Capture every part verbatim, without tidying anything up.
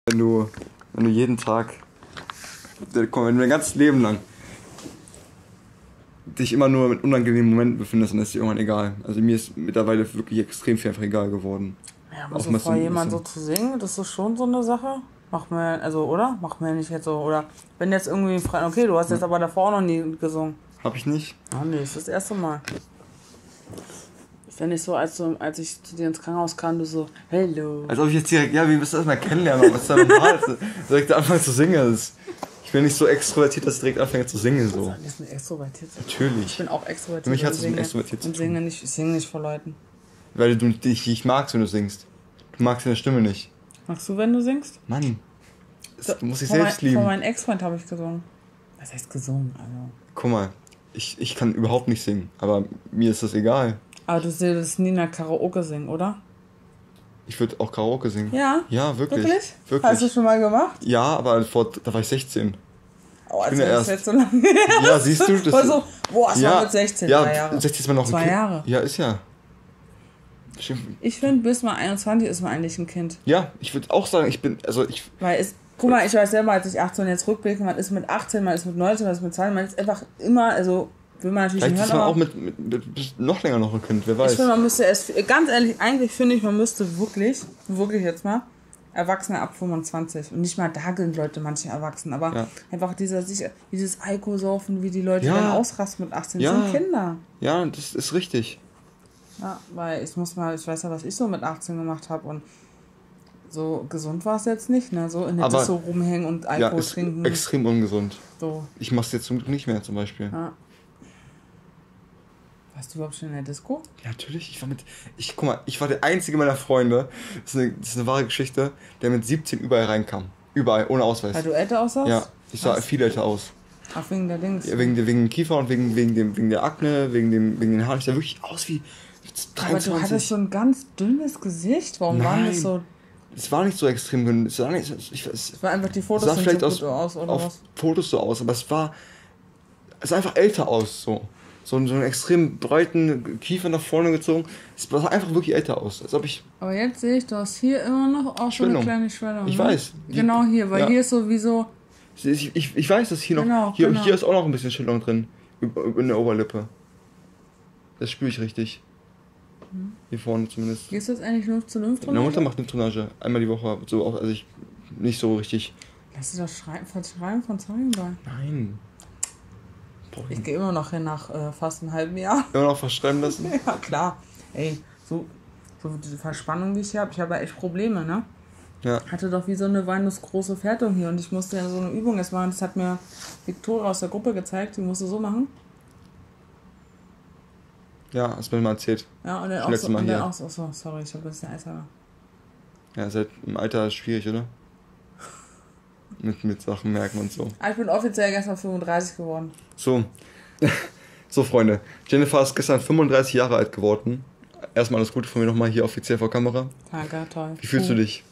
Wenn du, wenn du jeden Tag, komm, wenn du dein ganzes Leben lang dich immer nur mit unangenehmen Momenten befindest, dann ist dir irgendwann egal. Also mir ist mittlerweile wirklich extrem viel einfach egal geworden. Ja, aber so vor jemandem so zu singen, das ist schon so eine Sache. Macht mir, also, oder? Macht mir nicht jetzt so, oder? Wenn jetzt irgendwie, okay, du hast jetzt aber davor auch noch nie gesungen. Hab ich nicht? Ah, nee, das ist das erste Mal. Wenn ich so, als, so, als ich zu dir ins Krankenhaus kam, du so, hello. Als ob ich jetzt direkt, ja, wie müsst ihr das mal kennenlernen, was ist da normal? Direkt anfangen zu singen. Das, ich bin nicht so extrovertiert, dass ich direkt anfange zu singen. So. Das ist extrovertiert. Natürlich. Ich bin auch extrovertiert. Für mich hat es mit extrovertiert zu tun. Und singe nicht, ich singe nicht vor Leuten. Weil du dich nicht magst, wenn du singst. Du magst deine Stimme nicht. Magst du, wenn du singst? Mann. So, du musst dich selbst mein, lieben. Von meinem Ex-Freund habe ich gesungen. Was heißt gesungen? Also. Guck mal, ich, ich kann überhaupt nicht singen, aber mir ist das egal. Aber du würdest nie in der Karaoke singen, oder? Ich würde auch Karaoke singen. Ja? Ja, wirklich. Wirklich? Wirklich. Hast du schon mal gemacht? Ja, aber vor, da war ich sechzehn. Oh, also ich bin ja erst jetzt so lange. Ja, siehst du? Das also, boah, es ja, war mit sechzehn, ja, drei Jahre. sechzehn ist man noch ein Zwei Kind. Jahre. Ja, ist ja. Ich finde, bis man einundzwanzig ist man eigentlich ein Kind. Ja, ich würde auch sagen, ich bin, also ich... Weil es, guck mal, ich weiß selber, als ich achtzehn jetzt rückblicke, man ist mit achtzehn, man ist mit neunzehn, man ist mit zwanzig, man ist einfach immer, also... Will man natürlich Vielleicht nicht ist hören, man aber auch mit, mit, mit noch länger noch ein Kind, wer weiß. Ich finde, man müsste es, ganz ehrlich, eigentlich finde ich, man müsste wirklich, wirklich jetzt mal, Erwachsene ab fünfundzwanzig. Und nicht mal da sind Leute, manche Erwachsene, aber ja. einfach dieser, dieses Alkoholsaufen, wie die Leute ja. dann ausrasten mit achtzehn, ja. sind Kinder. Ja, das ist richtig. Ja, weil ich muss mal, ich weiß ja, was ich so mit achtzehn gemacht habe und so gesund war es jetzt nicht, ne? So in der Disco rumhängen und Alkohol ja, ist trinken. Extrem ungesund. So. Ich mach's jetzt zum Glück nicht mehr zum Beispiel. Ja. Warst du überhaupt schon in der Disco? Ja, natürlich. Ich war mit. Ich guck mal, ich war der einzige meiner Freunde. Das ist eine, das ist eine wahre Geschichte, der mit siebzehn überall reinkam. Überall, ohne Ausweis. Weil du älter aussahst? Ja, ich sah Was? viel älter aus. Ach, wegen der Dings. Ja, wegen, wegen dem Kiefer und wegen, wegen, dem, wegen der Akne, wegen, dem, wegen den Haaren. Ich sah wirklich aus wie dreiundzwanzig. Aber du hattest so ein ganz dünnes Gesicht. Warum Nein. war das so? Es war nicht so extrem dünn. Es war, nicht, ich, es, es war einfach die Fotos sah vielleicht so aus, gut aus, oder auf was? Fotos so aus, aber es war. Es sah einfach älter aus, so. So, so einen extrem breiten Kiefer nach vorne gezogen. Es sah einfach wirklich älter aus. Als ob ich. Aber jetzt sehe ich, du hast hier immer noch auch so eine kleine Schwellung. Ich ne? weiß. Die, genau hier, weil ja. hier ist sowieso. Ich, ich, ich weiß, dass hier noch. Genau, hier, genau. hier ist auch noch ein bisschen Schwellung drin. In der Oberlippe. Das spüre ich richtig. Hm. Hier vorne zumindest. Gehst du jetzt eigentlich nur zur Lymphdrainage? Meine Mutter macht Lymphdrainage. Einmal die Woche. So auch, also ich nicht so richtig. Lass dich doch schreiben, verschreiben von Zeugenball. Nein. Ich gehe immer noch hin nach äh, fast einem halben Jahr. Immer noch verschreiben lassen? Ja, klar. Ey, so, so diese Verspannung, die ich habe, ich habe ja echt Probleme, ne? Ja. Hatte doch wie so eine große Fährtung hier und ich musste ja so eine Übung jetzt machen. Das hat mir Victoria aus der Gruppe gezeigt, die musste so machen. Ja, hast du mir mal erzählt. Ja, und dann auch so, und dann auch so, so, sorry, ich habe ein bisschen Eishaber. Ja, seit im Alter ist schwierig, oder? Mit, mit Sachen merken und so. Ah, ich bin offiziell gestern fünfunddreißig geworden. So. So, Freunde. Jennifer ist gestern fünfunddreißig Jahre alt geworden. Erstmal alles Gute von mir nochmal hier offiziell vor Kamera. Danke, toll. Wie fühlst uh. du dich?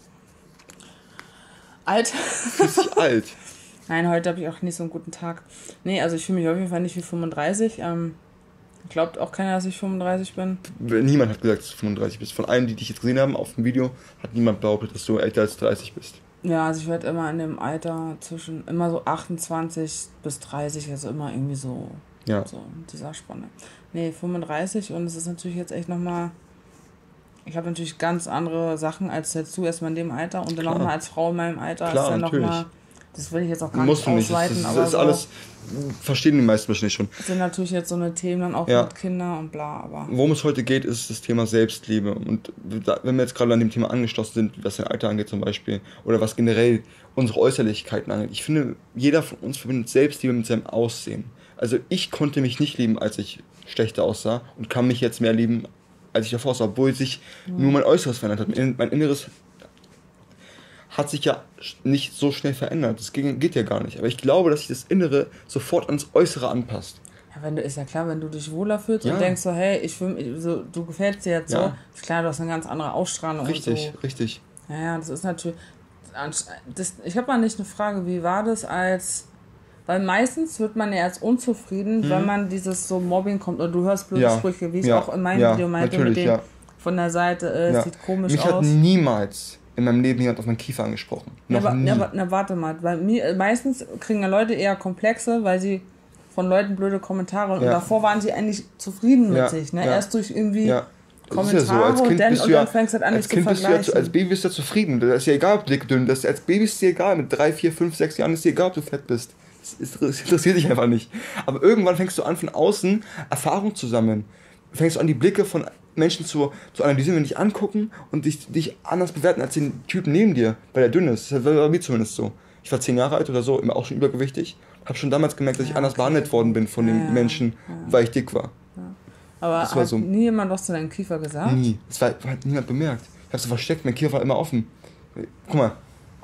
Alt. Fühlst du dich alt? Nein, heute habe ich auch nicht so einen guten Tag. Nee, also ich fühle mich auf jeden Fall nicht wie fünfunddreißig. Ähm, glaubt auch keiner, dass ich fünfunddreißig bin. Niemand hat gesagt, dass du fünfunddreißig bist. Von allen, die dich jetzt gesehen haben auf dem Video, hat niemand behauptet, dass du älter als dreißig bist. Ja, also ich werde immer in dem Alter zwischen, immer so achtundzwanzig bis dreißig, also immer irgendwie so, ja. so in dieser Spanne. Nee, fünfunddreißig und es ist natürlich jetzt echt nochmal, ich habe natürlich ganz andere Sachen als jetzt du erstmal in dem Alter und dann nochmal als Frau in meinem Alter Klar, ist dann nochmal, das will ich jetzt auch gar nicht ausweiten. Das, das, das aber ist so, alles, verstehen die meisten wahrscheinlich schon. Das sind natürlich jetzt so eine Themen dann auch ja. mit Kindern und bla, aber... Worum es heute geht, ist das Thema Selbstliebe. Und wenn wir jetzt gerade an dem Thema angeschlossen sind, was dein Alter angeht zum Beispiel, oder was generell unsere Äußerlichkeiten angeht, ich finde, jeder von uns verbindet Selbstliebe mit seinem Aussehen. Also ich konnte mich nicht lieben, als ich schlechter aussah und kann mich jetzt mehr lieben, als ich davor aussah, obwohl sich mhm. nur mein Äußeres verändert hat. Mein Inneres hat sich ja nicht so schnell verändert. Das geht ja gar nicht. Aber ich glaube, dass sich das Innere sofort ans Äußere anpasst. Ja, wenn du, ist ja klar, wenn du dich wohler fühlst ja. und denkst so, hey, ich fühl, so, du gefällst dir jetzt ja. so, ist klar, du hast eine ganz andere Ausstrahlung. Richtig, und so. richtig. Ja, ja, das ist natürlich... Das, ich habe mal nicht eine Frage, wie war das als... Weil meistens wird man ja als unzufrieden, hm. wenn man dieses so Mobbing kommt oder du hörst blöde ja. Sprüche, wie ich ja. auch in meinem ja. Video meinte, Natürlich, mit dem ja. von der Seite, äh, ja. sieht komisch Mich aus. Mich hat niemals in meinem Leben jemand auf meinen Kiefer angesprochen. Ja, Noch aber, nie. ja, aber na, warte mal. Weil mir, meistens kriegen ja Leute eher Komplexe, weil sie von Leuten blöde Kommentare und ja. davor waren sie eigentlich zufrieden mit ja. sich. Ne? Ja. Erst durch irgendwie ja. Kommentare ja so. Als kind und dann, und dann fängst du halt an, dich zu vergleichen. Ja, als Baby bist du ja zufrieden. Das ist ja egal, ob du dick dünn bist. Als Baby ist dir egal. Mit drei, vier, fünf, sechs Jahren ist dir egal, ob du fett bist. Das interessiert dich einfach nicht. Aber irgendwann fängst du an, von außen Erfahrung zu sammeln. Fängst du an, die Blicke von Menschen zu, zu analysieren, wenn dich angucken und dich, dich anders bewerten als den Typen neben dir, weil der dünn ist. Das war mir zumindest so. Ich war zehn Jahre alt oder so, immer auch schon übergewichtig. Habe schon damals gemerkt, dass ich ja, anders okay. behandelt worden bin von den ja, Menschen, ja. weil ich dick war. Ja. Aber das hat war so, nie jemand was zu deinem Kiefer gesagt? Nie. Das war, hat niemand bemerkt. Ich habe es versteckt, mein Kiefer war immer offen. Guck mal,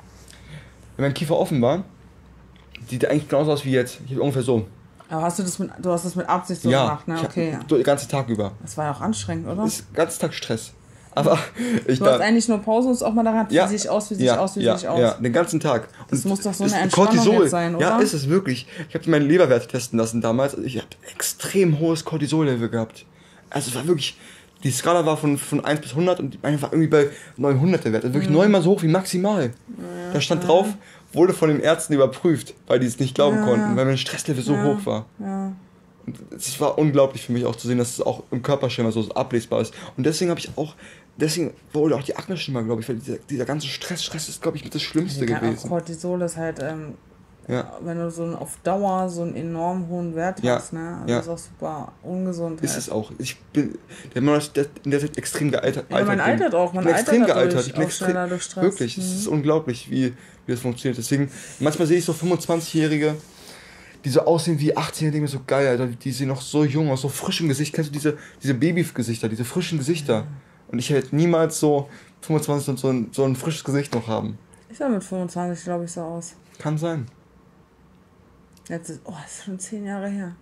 wenn mein Kiefer offen war, sieht er eigentlich genauso aus wie jetzt. Ich habe ungefähr so. Aber hast du das mit, du hast das mit Absicht so ja, gemacht, ne? Okay. Ja, den ganzen Tag über. Das war ja auch anstrengend, oder? Das ist den ganzen Tag Stress. Aber ich du hast eigentlich nur Pause und auch mal daran, wie ja, sich aus, wie sich ja, aus, wie ja, sich aus. Ja, den ganzen Tag. Und das muss doch so eine Entspannung Cortisol, jetzt sein, oder? Ja, ist es wirklich. Ich habe meine Leberwerte testen lassen damals. Ich habe extrem hohes Cortisol-Level gehabt. Also es war wirklich, die Skala war von, von eins bis hundert und meine war irgendwie bei neunhundert der Wert. Also wirklich mhm. neunmal so hoch wie maximal. Ja, da stand ja. drauf, wurde von den Ärzten überprüft, weil die es nicht glauben ja. konnten, weil mein Stresslevel so ja. hoch war. Ja. Es war unglaublich für mich auch zu sehen, dass es auch im Körperschema so ablesbar ist. Und deswegen habe ich auch, deswegen wurde auch die Akne schlimmer, glaube ich, weil dieser, dieser ganze Stress, Stress ist, glaube ich, mit das Schlimmste ja, gewesen. Auch Cortisol ist halt, ähm, ja. wenn du so einen, auf Dauer so einen enorm hohen Wert ja. hast, ne? Also ja. das ist auch super ungesund. Ist halt. Es auch. Ich bin der Mann ist in der Zeit extrem gealtert. Ja, man altert auch, man bin altert extrem gealtert. Ich bin auch schneller durch Stress. Wirklich, mhm. es ist unglaublich, wie, wie das funktioniert. Deswegen, manchmal sehe ich so fünfundzwanzigjährige, die so aussehen wie achtzehn, denke ich mir so geil, Alter, die sehen noch so jung aus, so frisch im Gesicht. Kennst du diese, diese Baby-Gesichter, diese frischen Gesichter? Ja. Und ich hätte niemals so fünfundzwanzig und so ein, so ein frisches Gesicht noch haben. Ich sah mit fünfundzwanzig, glaube ich, so aus. Kann sein. Jetzt ist, oh, das ist schon zehn Jahre her.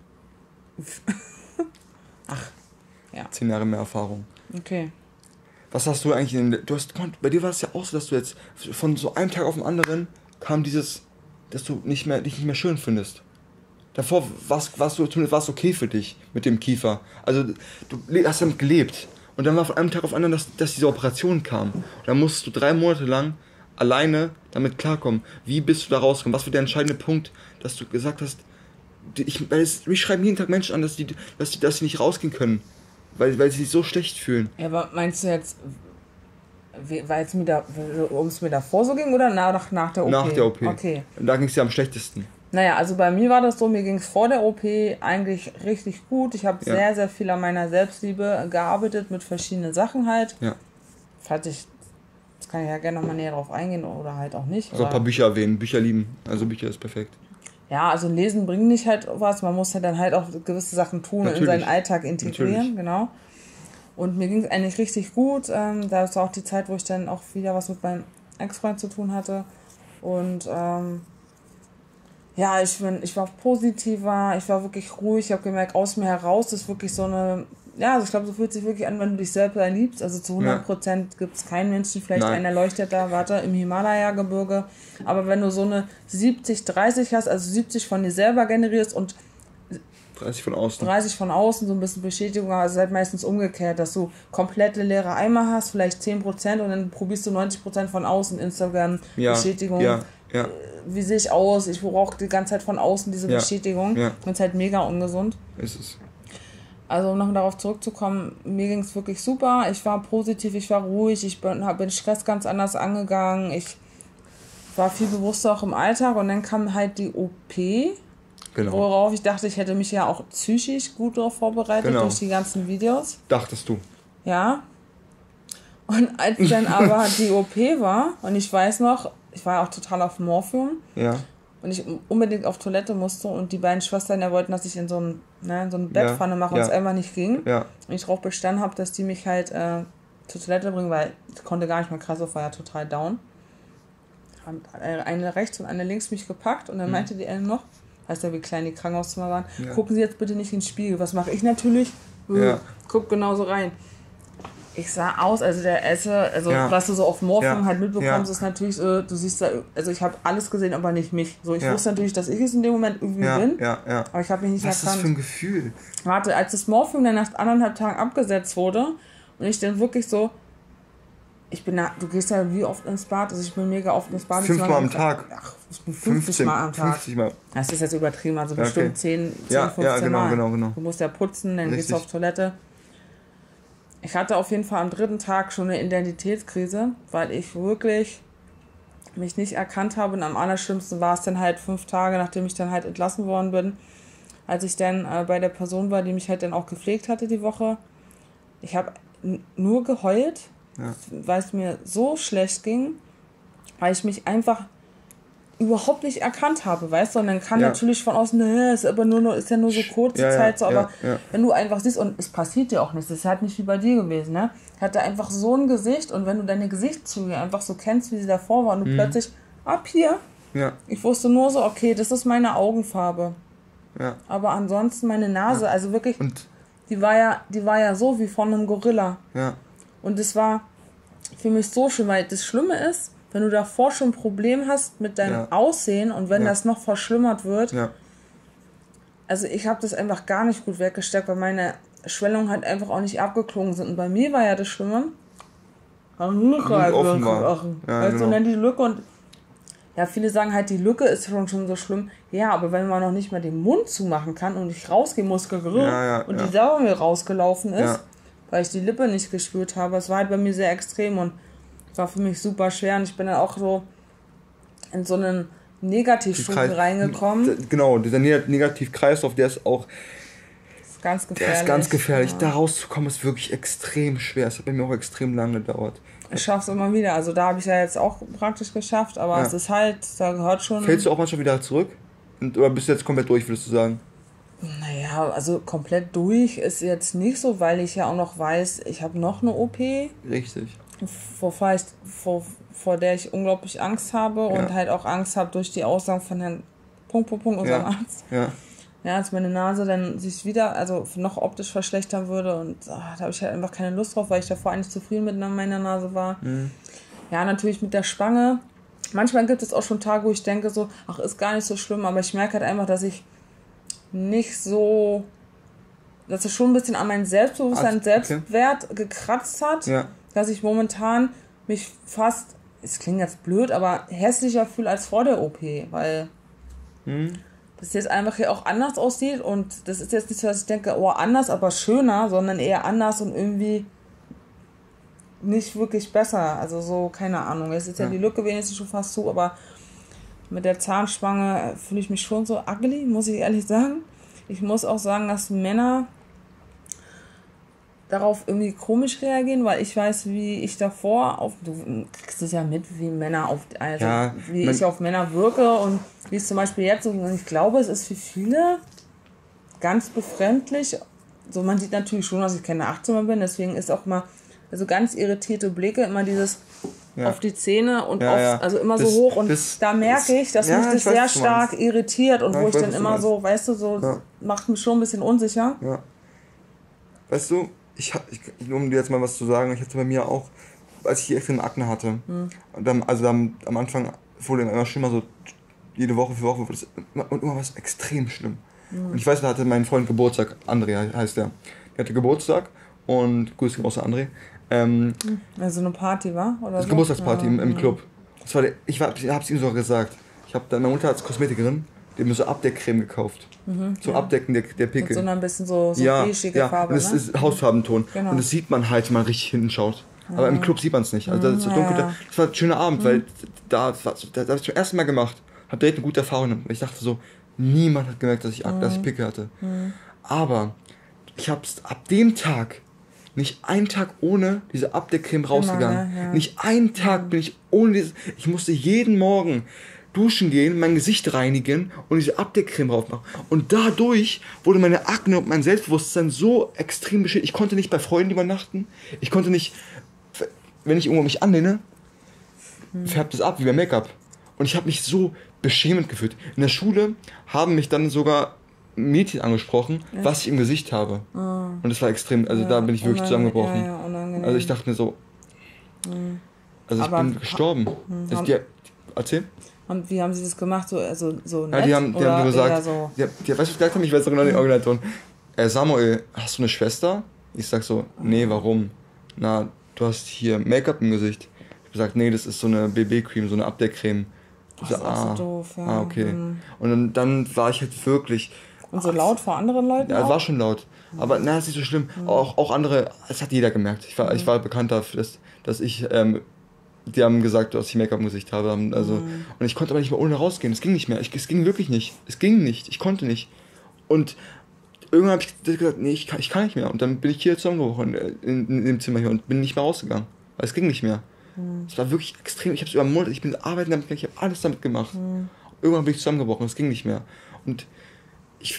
Ach, ja. Zehn Jahre mehr Erfahrung. Okay. Was hast du eigentlich in den, du hast, bei dir war es ja auch so, dass du jetzt von so einem Tag auf den anderen kam dieses, dass du nicht mehr, dich nicht mehr schön findest. Davor warst, warst du zumindest war's okay für dich mit dem Kiefer. Also du hast damit gelebt. Und dann war von einem Tag auf den anderen, dass, dass diese Operation kam. Und dann musstest du drei Monate lang alleine damit klarkommen. Wie bist du da rausgekommen? Was war der entscheidende Punkt, dass du gesagt hast, ich, weil es, mich schreiben jeden Tag Menschen an, dass die, dass die, dass die nicht rausgehen können, weil, weil sie sich so schlecht fühlen. Ja, aber meinst du jetzt, weil es mir da, um es mir davor so ging oder nach, nach der O P? Nach der O P. Okay. Da ging es ja am schlechtesten. Naja, also bei mir war das so, mir ging es vor der O P eigentlich richtig gut. Ich habe ja. sehr, sehr viel an meiner Selbstliebe gearbeitet mit verschiedenen Sachen halt. Ja. Falls ich, das kann ich ja gerne nochmal näher drauf eingehen oder halt auch nicht. Also ein paar Bücher erwähnen, Bücher lieben, also Bücher ist perfekt. Ja, also lesen bringt nicht halt was, man muss halt dann halt auch gewisse Sachen tun und in seinen Alltag integrieren, Natürlich. genau. Und mir ging es eigentlich richtig gut, ähm, da ist auch die Zeit, wo ich dann auch wieder was mit meinem Ex-Freund zu tun hatte und ähm, ja, ich bin, ich war positiver, ich war wirklich ruhig, ich habe gemerkt, aus mir heraus ist wirklich so eine, ja, also ich glaube, so fühlt sich wirklich an, wenn du dich selber liebst, also zu hundert Prozent ja. gibt es keinen Menschen, vielleicht Nein. einer leuchtet da, warte, im Himalaya-Gebirge, aber wenn du so eine siebzig dreißig hast, also siebzig von dir selber generierst und dreißig von außen. dreißig von außen, so ein bisschen Bestätigung, also halt meistens umgekehrt, dass du komplette leere Eimer hast, vielleicht zehn Prozent und dann probierst du neunzig Prozent von außen, Instagram, ja. Bestätigung. Ja. Ja. Wie sehe ich aus? Ich brauche die ganze Zeit von außen diese ja. Bestätigung. Ja. Und es ist halt mega ungesund. Ist es. Also um noch darauf zurückzukommen, mir ging es wirklich super. Ich war positiv, ich war ruhig, ich bin, hab den Stress ganz anders angegangen. Ich war viel bewusster auch im Alltag und dann kam halt die O P, genau. worauf ich dachte, ich hätte mich ja auch psychisch gut darauf vorbereitet genau. durch die ganzen Videos. Dachtest du? Ja. Und als dann aber die O P war und ich weiß noch, ich war auch total auf Morphium. Ja. Und ich unbedingt auf Toilette musste und die beiden Schwestern ja wollten, dass ich in so, ein, ne, in so eine Bettpfanne mache ja. und es einfach nicht ging. Ja. Und ich darauf bestanden habe, dass die mich halt äh, zur Toilette bringen, weil ich konnte gar nicht mehr, Kreislauf war ja total down. Haben eine rechts und eine links mich gepackt und dann mhm. meinte die eine noch, weißt ja, wie klein die Krankenhauszimmer waren, ja. gucken Sie jetzt bitte nicht in den Spiegel. Was mache ich natürlich? Ja. Guck genauso rein. Ich sah aus, also der Esse, also ja. was du so auf Morphium ja. halt mitbekommst, ja. ist natürlich so, du siehst da, also ich habe alles gesehen, aber nicht mich. So, ich ja. wusste natürlich, dass ich es in dem Moment irgendwie ja. bin, ja. Ja. aber ich habe mich nicht was erkannt. Was ist das für ein Gefühl? Warte, als das Morphium dann nach anderthalb Tagen abgesetzt wurde und ich dann wirklich so ich bin da, du gehst ja wie oft ins Bad? Also ich bin mega oft ins Bad. Fünfmal am Tag. Ach, ich bin fünfzig fünfzehn, Mal am Tag. fünfzig Mal. Das ist jetzt übertrieben, also ja, bestimmt okay. zehn, ja, fünfzehn ja, genau, Mal. Genau, genau. Du musst ja putzen, dann Richtig. Gehst du auf Toilette. Ich hatte auf jeden Fall am dritten Tag schon eine Identitätskrise, weil ich wirklich mich nicht erkannt habe. Und am allerschlimmsten war es dann halt fünf Tage, nachdem ich dann halt entlassen worden bin, als ich dann äh, bei der Person war, die mich halt dann auch gepflegt hatte die Woche. Ich habe n- nur geheult, ja. weil es mir so schlecht ging, weil ich mich einfach überhaupt nicht erkannt habe, weißt du? Und dann kann ja. natürlich von außen, ne, ist aber nur, ist ja nur so kurze ja, Zeit, so, aber ja, ja. wenn du einfach siehst, und es passiert dir auch nichts, das ist halt nicht wie bei dir gewesen, ne? Hatte einfach so ein Gesicht, und wenn du deine Gesichtszüge einfach so kennst, wie sie davor waren, und du mhm. plötzlich, ab hier, ja. ich wusste nur so, okay, das ist meine Augenfarbe. Ja. Aber ansonsten meine Nase, ja. also wirklich, und? die war ja, die war ja so wie von einem Gorilla. Ja. Und das war für mich so schlimm, weil das Schlimme ist, wenn du davor schon ein Problem hast mit deinem ja. Aussehen und wenn ja. das noch verschlimmert wird, ja. also ich habe das einfach gar nicht gut weggesteckt, weil meine Schwellungen halt einfach auch nicht abgeklungen sind. Und bei mir war ja das Schlimme, eine Lücke halt offen war. Ja, weißt genau. du, dann die Lücke, und ja, viele sagen halt, die Lücke ist schon, schon so schlimm. Ja, aber wenn man noch nicht mal den Mund zumachen kann und nicht rausgehen muss, ja, ja, und ja. die Sauer mir rausgelaufen ist, ja. weil ich die Lippe nicht gespürt habe, es war halt bei mir sehr extrem und war für mich super schwer, und ich bin dann auch so in so einen Negativstufe reingekommen. Genau, dieser Negativkreislauf, der ist auch das ist ganz gefährlich. Der ist ganz gefährlich. Ja. Da rauszukommen ist wirklich extrem schwer. Es hat bei mir auch extrem lange gedauert. Ich schaff's immer wieder. Also da habe ich ja jetzt auch praktisch geschafft, aber ja. es ist halt, da gehört schon... Fällst du auch manchmal wieder zurück? Oder bist du jetzt komplett durch, würdest du sagen? Naja, also komplett durch ist jetzt nicht so, weil ich ja auch noch weiß, ich habe noch eine O P. Richtig. Vor, ich, vor, vor der ich unglaublich Angst habe, ja. und halt auch Angst habe durch die Aussagen von Herrn Punkt, Punkt, Punkt, unserem ja. Arzt. Ja. Ja, als meine Nase dann sich wieder, also noch optisch verschlechtern würde, und ach, da habe ich halt einfach keine Lust drauf, weil ich davor eigentlich zufrieden mit meiner Nase war. Mhm. Ja, natürlich mit der Spange. Manchmal gibt es auch schon Tage, wo ich denke so, ach, ist gar nicht so schlimm, aber ich merke halt einfach, dass ich nicht so, dass es schon ein bisschen an meinem Selbstbewusstsein, okay. Selbstwert gekratzt hat. Ja. Dass ich momentan mich fast, es klingt jetzt blöd, aber hässlicher fühle als vor der O P, weil hm. das jetzt einfach hier auch anders aussieht, und das ist jetzt nicht so, dass ich denke, oh, anders, aber schöner, sondern eher anders und irgendwie nicht wirklich besser, also so, keine Ahnung, jetzt ist ja, ja die Lücke wenigstens schon fast zu, aber mit der Zahnspange fühle ich mich schon so ugly, muss ich ehrlich sagen. Ich muss auch sagen, dass Männer darauf irgendwie komisch reagieren, weil ich weiß, wie ich davor auf, du kriegst es ja mit, wie Männer auf, also ja, wie ich auf Männer wirke und wie es zum Beispiel jetzt so, und ich glaube, es ist für viele ganz befremdlich, so man sieht natürlich schon, dass ich keine achtzehn mehr bin, deswegen ist auch mal, also ganz irritierte Blicke, immer dieses ja. auf die Zähne und ja, auf, ja. also immer das, so hoch, und das, da merke ich, dass ja, mich das ich sehr weiß, stark irritiert, und ja, wo ich, ich weiß, dann immer so, weißt du, so ja. macht mich schon ein bisschen unsicher. Ja. Weißt du, Ich, ich, um dir jetzt mal was zu sagen, ich hatte bei mir auch, als ich die extrem Akne hatte, mhm. und dann, also dann, am Anfang wurde immer schlimmer, so jede Woche für Woche, wurde das immer, und immer was extrem schlimm. Mhm. Und ich weiß, da hatte mein Freund Geburtstag, André heißt der, der hatte Geburtstag, und Grüße gehen raus an André. Ähm, also eine Party war? Oder das so? Geburtstagsparty ja. im, im Club. Das war der, ich war, ich hab's ihm sogar gesagt. Ich hab da, meine Mutter als Kosmetikerin, die hat mir so Abdeckcreme gekauft. Mhm, zum ja. Abdecken der, der Pickel. Mit so einer ein bisschen so, so ja, beigige ja. Farbe, und das ne? ist Hautfarbenton. Genau. Und das sieht man halt, wenn man richtig hinten schaut. Mhm. Aber im Club sieht man es nicht. Also das, ist so dunkel, ja. das war ein schöner Abend, mhm. weil da, da, da habe ich zum ersten Mal gemacht. Hab direkt eine gute Erfahrung. Ich dachte so, niemand hat gemerkt, dass ich, mhm. dass ich Pickel hatte. Mhm. Aber ich habe es ab dem Tag nicht einen Tag ohne diese Abdeckcreme rausgegangen. Immer, ja. Nicht einen Tag mhm. bin ich ohne dieses. Ich musste jeden Morgen duschen gehen, mein Gesicht reinigen und diese Abdeckcreme drauf machen. Und dadurch wurde meine Akne und mein Selbstbewusstsein so extrem beschädigt. Ich konnte nicht bei Freunden übernachten. Ich konnte nicht, wenn ich irgendwo mich anlehne, hm. färbt es ab wie bei Make-up. Und ich habe mich so beschämend gefühlt. In der Schule haben mich dann sogar Mädchen angesprochen, ja. was ich im Gesicht habe. Oh. Und das war extrem, also ja, da bin ich wirklich zusammengebrochen. Ja, ja, also ich dachte mir so, hm. also ich Aber bin gestorben. Hm. Also die, erzähl. Und wie haben sie das gemacht? So, also, so nett? Ja, die haben, die haben gesagt, so die, die, weißt du, was ich gesagt habe? Ich weiß sogar noch den Originalton. Äh, Samuel, hast du eine Schwester? Ich sag so, nee, warum? Na, du hast hier Make-up im Gesicht. Ich habe gesagt, nee, das ist so eine B B-Creme, so eine Abdeckcreme. Das ist ah, so doof, ja. Ah, okay. Mhm. Und dann, dann war ich halt wirklich... Und so laut vor anderen Leuten? Ja, auch? War schon laut. Aber na, ist nicht so schlimm. Mhm. Auch, auch andere, das hat jeder gemerkt. Ich war, mhm. ich war bekannt dafür, dass, dass ich, ähm, die haben gesagt, dass ich Make-up im Gesicht habe. Also, mhm. Und ich konnte aber nicht mehr ohne rausgehen. Es ging nicht mehr. Ich, es ging wirklich nicht. Es ging nicht. Ich konnte nicht. Und irgendwann habe ich gesagt, nee, ich kann, ich kann nicht mehr. Und dann bin ich hier zusammengebrochen in, in, in dem Zimmer hier und bin nicht mehr rausgegangen. Weil es ging nicht mehr. Mhm. Es war wirklich extrem. Ich habe es über Monate, ich bin arbeiten damit, ich habe alles damit gemacht. Mhm. Irgendwann bin ich zusammengebrochen. Es ging nicht mehr. Und ich,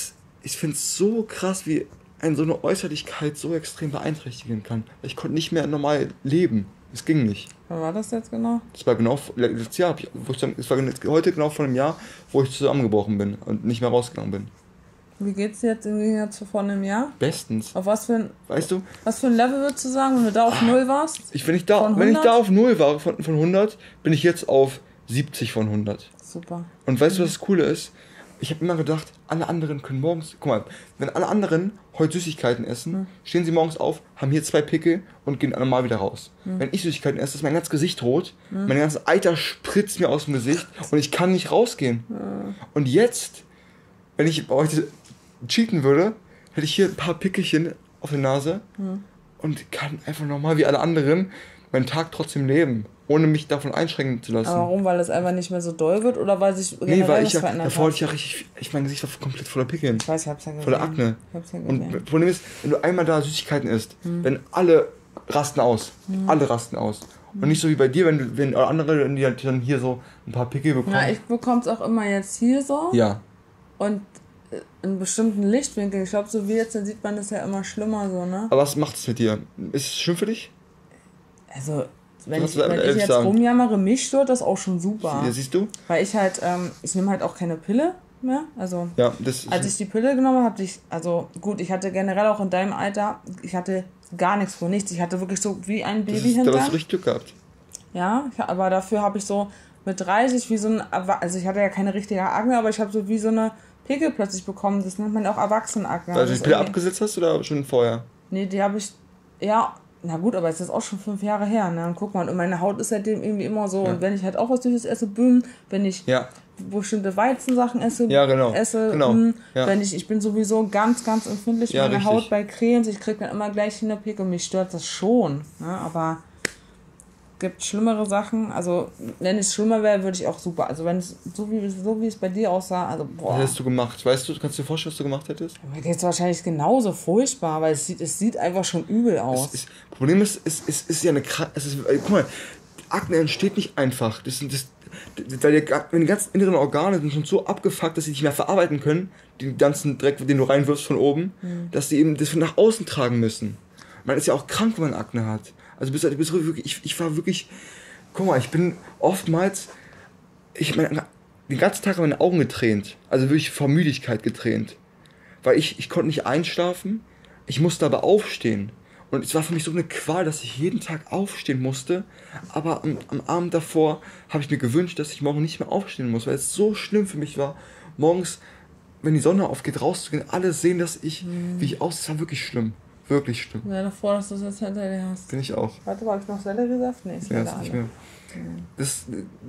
ich finde es so krass, wie eine so eine Äußerlichkeit so extrem beeinträchtigen kann. Ich konnte nicht mehr normal leben. Es ging nicht. Wann war das jetzt genau? Das war genau letztes Jahr. Wo ich, es war heute genau vor einem Jahr, wo ich zusammengebrochen bin und nicht mehr rausgegangen bin. Wie geht's dir jetzt im Gegensatz zu vor einem Jahr? Bestens. Auf was für ein, weißt du? Was für ein Level würdest du sagen, wenn du da auf null warst? Ich, wenn, ich da, wenn ich da auf null war von, von hundert, bin ich jetzt auf siebzig von hundert. Super. Und weißt mhm. du, was das Coole ist? Ich habe immer gedacht, alle anderen können morgens... Guck mal, wenn alle anderen heute Süßigkeiten essen, mhm. stehen sie morgens auf, haben hier zwei Pickel und gehen normal wieder raus. Mhm. Wenn ich Süßigkeiten esse, ist mein ganzes Gesicht rot, mhm. mein ganzes Eiter spritzt mir aus dem Gesicht und ich kann nicht rausgehen. Mhm. Und jetzt, wenn ich heute cheaten würde, hätte ich hier ein paar Pickelchen auf der Nase mhm. und kann einfach normal wie alle anderen meinen Tag trotzdem leben, ohne mich davon einschränken zu lassen. Aber warum? Weil es einfach nicht mehr so doll wird oder weil sich generell nee, weil ich was ja, verändert davor hat? Ich ja richtig, ich mein Gesicht war komplett voller Pickeln. Ich weiß, ich hab's ja gesehen. Voller Akne. Ich hab's ja gesehen. Und das Problem ist, wenn du einmal da Süßigkeiten isst, hm. wenn alle rasten aus, hm. alle rasten aus. Hm. Und nicht so wie bei dir, wenn, du, wenn andere die dann hier so ein paar Pickel bekommen. Ja, ich bekomm's auch immer jetzt hier so. Ja. Und in bestimmten Lichtwinkeln. Ich glaube, so wie jetzt, dann sieht man das ja immer schlimmer so, ne? Aber was macht es mit dir? Ist es schlimm für dich? Also, wenn ich, wenn ich jetzt sagen. rumjammere, mich stört das auch schon super. Ja, siehst du? Weil ich halt, ähm, ich nehme halt auch keine Pille mehr. Also, ja, das als ich die Pille genommen habe, ich, also gut, ich hatte generell auch in deinem Alter, ich hatte gar nichts vor nichts. Ich hatte wirklich so wie ein Baby das ist, hinter. Da hast du richtig Glück gehabt. Ja, aber dafür habe ich so mit dreißig wie so ein, also ich hatte ja keine richtige Akne, aber ich habe so wie so eine Pickel plötzlich bekommen. Das nennt man auch Erwachsenenakne. Weil du die Pille abgesetzt hast oder schon vorher? Nee, die habe ich, ja, na gut, aber es ist auch schon fünf Jahre her. Ne? Und guck mal, und meine Haut ist seitdem irgendwie immer so. Ja. Und wenn ich halt auch was Süßes esse, boom, wenn ich ja. bestimmte Weizensachen esse, ja, genau. esse genau. Boom, ja. wenn ich, ich bin sowieso ganz, ganz empfindlich ja, meine richtig. Haut bei Cremes. Ich kriege dann immer gleich eine Pickel. Mich stört das schon. Ne? Aber gibt schlimmere Sachen. Also, wenn es schlimmer wäre, würde ich auch super. Also, wenn es so wie, so wie es bei dir aussah, also, boah. Was hättest du gemacht? Weißt du, kannst du dir vorstellen, was du gemacht hättest? Mir geht es wahrscheinlich genauso furchtbar, weil es sieht, es sieht einfach schon übel aus. Das Problem ist, es, es ist ja eine Krankheit. Guck mal, Akne entsteht nicht einfach. Das, das, das, weil die, die ganzen inneren Organe sind schon so abgefuckt, dass sie nicht mehr verarbeiten können, den ganzen Dreck, den du reinwirfst von oben, mhm. dass sie eben das nach außen tragen müssen. Man ist ja auch krank, wenn man Akne hat. Also bis, bis wirklich, ich, ich war wirklich, guck mal, ich bin oftmals, ich meine, den ganzen Tag meine Augen getränt, also wirklich vor Müdigkeit getränt, weil ich, ich konnte nicht einschlafen, ich musste aber aufstehen und es war für mich so eine Qual, dass ich jeden Tag aufstehen musste, aber am, am Abend davor habe ich mir gewünscht, dass ich morgen nicht mehr aufstehen muss, weil es so schlimm für mich war, morgens, wenn die Sonne aufgeht, rauszugehen, alle sehen, dass ich, mhm. wie ich aussehe, es war wirklich schlimm. Wirklich schlimm. Ja, davor, dass du es jetzt hinter dir hast. Bin ich auch. Warte, war ich noch Selleriesaft? Nee, ist ja, ist nicht mehr. Mhm. Das,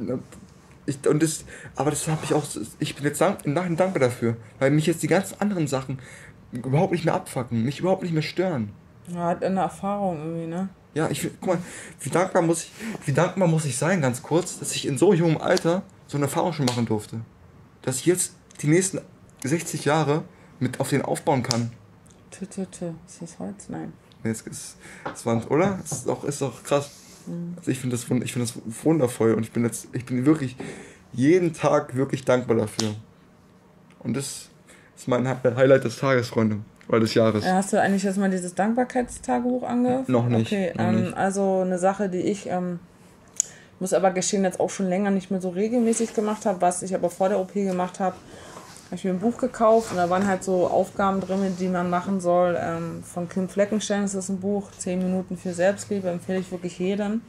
ich, und das, aber das habe ich auch, ich bin jetzt dank, im Nachhinein dankbar dafür, weil mich jetzt die ganzen anderen Sachen überhaupt nicht mehr abfucken, mich überhaupt nicht mehr stören. Ja, hat eine Erfahrung irgendwie, ne? Ja, ich, guck mal, wie dankbar muss ich, wie dankbar muss ich sein, ganz kurz, dass ich in so jungem Alter so eine Erfahrung schon machen durfte. Dass ich jetzt die nächsten sechzig Jahre mit auf den aufbauen kann. Tü, tü, tü. Ist das Holz? Nein. Nee, es ist, es war, oder? Es ist auch, ist auch krass. Mhm. Also ich finde das, ich find das wundervoll und ich bin jetzt, ich bin wirklich jeden Tag wirklich dankbar dafür. Und das ist mein Highlight des Tages, Freunde. Oder des Jahres. Hast du eigentlich jetzt mal dieses Dankbarkeitstagebuch angehört? Noch nicht. Okay, noch ähm, nicht. Also eine Sache, die ich, ähm, muss aber gestehen, jetzt auch schon länger nicht mehr so regelmäßig gemacht habe, was ich aber vor der O P gemacht habe. Habe ich mir ein Buch gekauft und da waren halt so Aufgaben drin, die man machen soll. Ähm, von Kim Fleckenstein ist das ein Buch, zehn Minuten für Selbstliebe, empfehle ich wirklich jedem.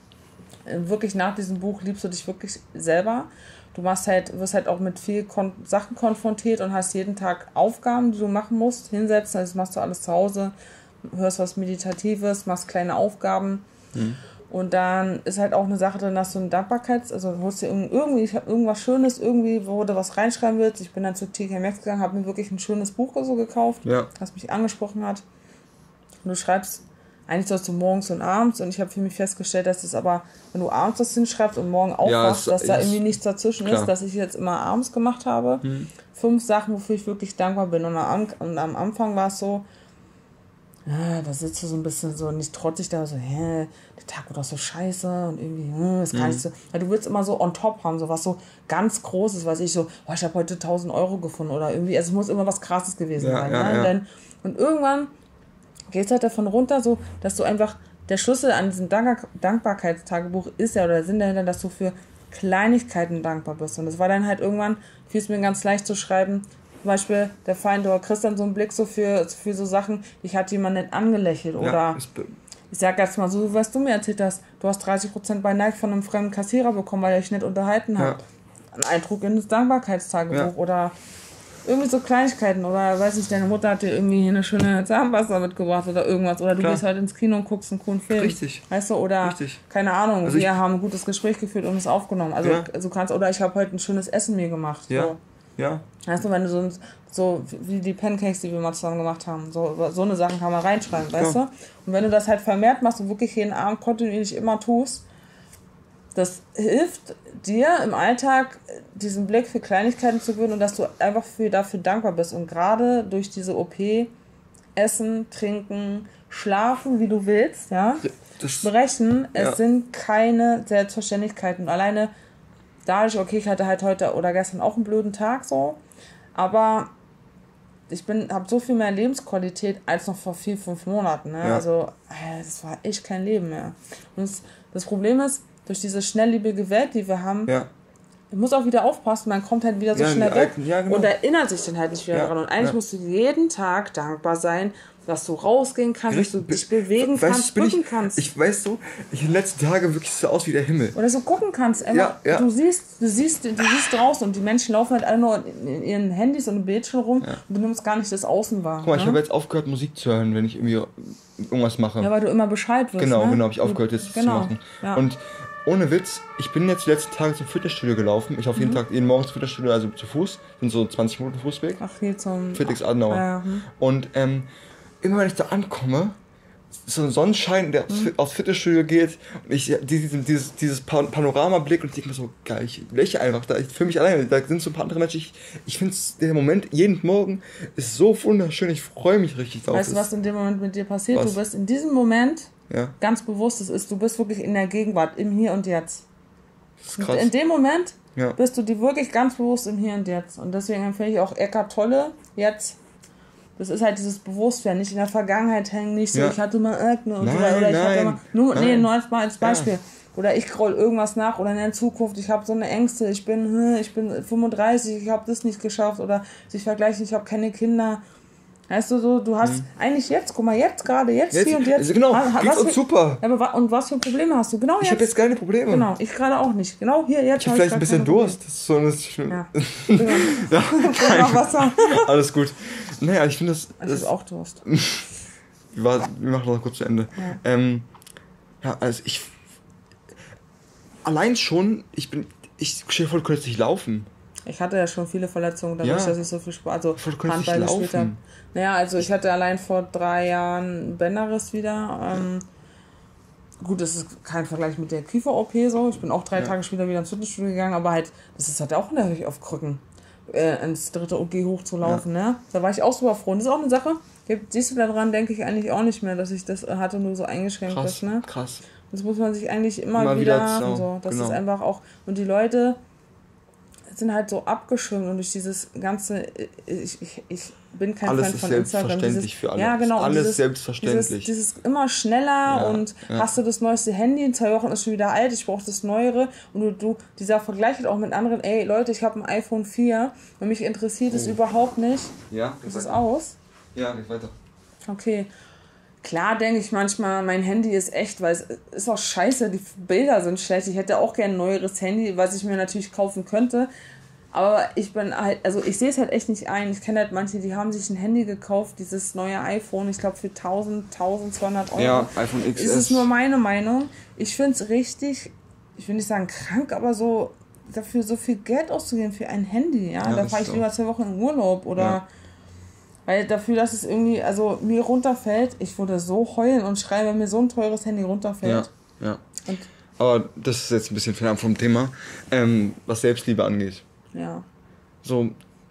Äh, wirklich nach diesem Buch liebst du dich wirklich selber. Du machst halt, wirst halt auch mit viel Kon- Sachen konfrontiert und hast jeden Tag Aufgaben, die du machen musst, hinsetzen, also das machst du alles zu Hause. hörst was Meditatives, machst kleine Aufgaben. Mhm. Und dann ist halt auch eine Sache drin, dass du ein Dankbarkeits-, also holst dir irgendwie, ich habe irgendwas Schönes, irgendwie, wo du was reinschreiben willst. Ich bin dann zu T K Maxx gegangen, habe mir wirklich ein schönes Buch so gekauft, ja. das mich angesprochen hat. Und du schreibst, eigentlich sollst du morgens und abends, und ich habe für mich festgestellt, dass es aber, wenn du abends das hinschreibst und morgen aufwachst, ja, dass da irgendwie nichts dazwischen klar. ist, dass ich jetzt immer abends gemacht habe. Hm. Fünf Sachen, wofür ich wirklich dankbar bin. Und am, und am Anfang war es so, ja, da sitzt du so ein bisschen so nicht trotzig da, so, hä, der Tag wird doch so scheiße und irgendwie, hm, ist gar hm. nicht so. Ja, du willst immer so on top haben, so was so ganz Großes, weiß ich, so, oh, ich habe heute tausend Euro gefunden oder irgendwie, also es muss immer was Krasses gewesen ja, sein. Ja, ne? ja. Denn, und irgendwann gehst halt davon runter, so, dass du einfach, der Schlüssel an diesem Dank- Dankbarkeitstagebuch ist ja, oder der Sinn dahinter, dass du für Kleinigkeiten dankbar bist. Und das war dann halt irgendwann, fiel es mir ganz leicht zu schreiben, zum Beispiel der Feind, du kriegst dann so einen Blick so für, für so Sachen, dich hat jemand nicht angelächelt. Oder ja, ich sag jetzt mal so, was du mir erzählt hast, du hast dreißig Prozent bei Nike von einem fremden Kassierer bekommen, weil ihr euch nicht unterhalten habt. Ja. Ein Eindruck in das Dankbarkeitstagebuch ja. oder irgendwie so Kleinigkeiten oder weiß nicht, deine Mutter hat dir irgendwie eine schöne Zahnpasta mitgebracht oder irgendwas oder du Klar. gehst halt ins Kino und guckst einen coolen Film. Richtig. Weißt du, oder Richtig. keine Ahnung, also wir haben ein gutes Gespräch geführt und es aufgenommen. Also ja. du kannst, oder ich habe heute ein schönes Essen mir gemacht. Ja. So. Ja. Weißt du, wenn du so, so wie die Pancakes, die wir mal zusammen gemacht haben, so, so eine Sachen kann man reinschreiben, weißt ja. du? Und wenn du das halt vermehrt machst und wirklich jeden Abend kontinuierlich immer tust, das hilft dir im Alltag, diesen Blick für Kleinigkeiten zu gewinnen und dass du einfach für, dafür dankbar bist. Und gerade durch diese O P, essen, trinken, schlafen, wie du willst, ja, das, brechen, es ja. sind keine Selbstverständlichkeiten. Und alleine dadurch, okay, ich hatte halt heute oder gestern auch einen blöden Tag so, aber ich bin, habe so viel mehr Lebensqualität als noch vor vier, fünf Monaten. Ne? Ja. Also, das war echt kein Leben mehr. Und das, das Problem ist, durch diese schnelllebige Welt, die wir haben, ja. ich muss auch wieder aufpassen, man kommt halt wieder so ja, schnell weg ja, genau. und erinnert sich dann halt nicht wieder ja. daran. Und eigentlich ja. musst du jeden Tag dankbar sein, dass du rausgehen kannst, Richtig, dass du dich bewegen weißt, kannst, drücken ich, kannst. Ich weiß so, ich in den letzten Tagen wirklich so aus wie der Himmel. Oder so gucken kannst. Einfach, ja, ja. Du siehst, du siehst, du siehst draußen und die Menschen laufen halt alle nur in ihren Handys und im Bildschirm rum ja. und du nimmst gar nicht das Außen wahr. Guck mal, ne? ich habe jetzt aufgehört, Musik zu hören, wenn ich irgendwie irgendwas mache. Ja, weil du immer Bescheid wirst. Genau, ne? genau, habe ich aufgehört, jetzt genau. zu machen. Ja. Und ohne Witz, ich bin jetzt die letzten Tage zum Fitnessstudio gelaufen. Ich auf jeden mhm. Tag, jeden Morgen zum Fitnessstudio, also zu Fuß. Sind so zwanzig Minuten Fußweg. Ach, hier zum... Felix Adenauer. Ja, hm. Und ähm, immer wenn ich da ankomme, ist so ein Sonnenschein, der mhm. aufs Fitnessstudio geht. Und ich dieses, dieses, dieses Panoramablick und ich denke mir so, geil, ich lächle einfach. Da, ich fühle mich alleine. Da sind so ein paar andere Menschen. Ich, ich finde der Moment, jeden Morgen, ist so wunderschön. Ich freue mich richtig drauf. Weißt du, was in dem Moment mit dir passiert? Was? Du bist in diesem Moment... Ja. Ganz bewusst, es ist, du bist wirklich in der Gegenwart, im Hier und Jetzt. Das ist krass. Und in dem Moment ja. bist du dir wirklich ganz bewusst im Hier und Jetzt. Und deswegen empfehle ich auch Eckhart Tolle jetzt. Das ist halt dieses Bewusstwerden, nicht in der Vergangenheit hängen, nicht so, ja. ich hatte mal Akne und nein, so weiter. Oder ich nein, hatte mal, nur, nein. Nee, nur als, als Beispiel. Ja. Oder ich scroll irgendwas nach oder in der Zukunft, ich habe so eine Ängste, ich bin, ich bin fünfunddreißig, ich habe das nicht geschafft oder sich vergleichen, ich habe keine Kinder. Weißt du, so, du hast mhm. eigentlich jetzt, guck mal, jetzt gerade, jetzt, jetzt hier und jetzt. Also genau, was, geht's uns super. Aber, und was für Probleme hast du? Genau jetzt. Ich habe jetzt keine Probleme. Genau, ich gerade auch nicht. Genau hier, jetzt. Ich habe vielleicht ein bisschen Durst. Das ist so eine ja. ja, kein, Wasser. Alles gut. Naja, ich finde das... Ich habe auch Durst. wir, war, wir machen noch kurz zu Ende. Ja, ähm, ja also ich... Allein schon, ich bin... Ich stehe voll kurz nicht laufen. Ich hatte ja schon viele Verletzungen, dadurch, ja. dass ich so viel Spaß, also Handball gespielt habe. Naja, also ich hatte allein vor drei Jahren einen Bänderriss wieder. Ähm, gut, das ist kein Vergleich mit der Kiefer-O P so. Ich bin auch drei ja. Tage später wieder ins Fitnessstudio gegangen, aber halt, das ist halt auch natürlich auf Krücken, äh, ins dritte O G hochzulaufen, ja. ne? Da war ich auch super froh. Und das ist auch eine Sache, siehst du, daran denke ich eigentlich auch nicht mehr, dass ich das hatte, nur so eingeschränkt krass, ist, ne? Krass. Das muss man sich eigentlich immer, immer wieder, wieder haben, so. Das genau. ist einfach auch, und die Leute sind halt so abgeschirmt und durch dieses ganze, ich, ich, ich bin kein alles Fan von ist Instagram. Selbstverständlich dieses, für alle. Ja, genau. Alles dieses, selbstverständlich. Dieses, dieses immer schneller ja, und ja. hast du das neueste Handy, in zwei Wochen ist schon wieder alt, ich brauche das neuere und du, du dieser Vergleich halt auch mit anderen, ey Leute, ich habe ein iPhone vier und mich interessiert es oh. überhaupt nicht. Ja, ist es aus? Ja, geht weiter. Okay. Klar denke ich manchmal, mein Handy ist echt, weil es ist auch scheiße, die Bilder sind schlecht. Ich hätte auch gerne ein neueres Handy, was ich mir natürlich kaufen könnte. Aber ich bin halt, also ich sehe es halt echt nicht ein. Ich kenne halt manche, die haben sich ein Handy gekauft, dieses neue iPhone, ich glaube für tausend, tausendzweihundert Euro. Ja, iPhone X S. Es ist nur meine Meinung. Ich finde es richtig, ich will nicht sagen krank, aber so dafür so viel Geld auszugeben für ein Handy, ja. ja da fahre ich so. lieber zwei Wochen in Urlaub oder ja. Weil dafür, dass es irgendwie, also mir runterfällt, ich würde so heulen und schreien, wenn mir so ein teures Handy runterfällt. Ja, ja. Und aber das ist jetzt ein bisschen fernab vom Thema, ähm, was Selbstliebe angeht. Ja. So,